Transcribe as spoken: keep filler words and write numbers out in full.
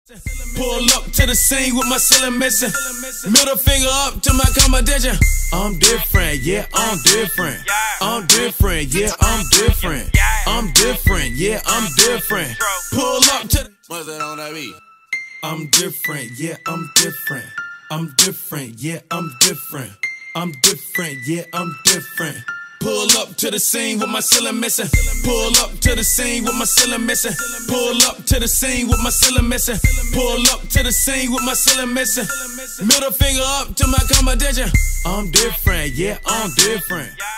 Pull up to the scene with my ceiling missing. Middle finger up to my competition. I'm different, yeah, I'm different. I'm different, yeah, I'm different. I'm different, yeah, I'm different. Pull up to the. What's that on that beat? I'm different, yeah, I'm different. I'm different, yeah, I'm different. I'm different, yeah, I'm different. Pull up to the scene with my ceiling missing. Pull up to the scene with my ceiling missing. Pull up to the scene with my ceiling missing. Pull up to the scene with my ceiling missing. Middle finger up to my competition. I'm different, yeah, I'm different.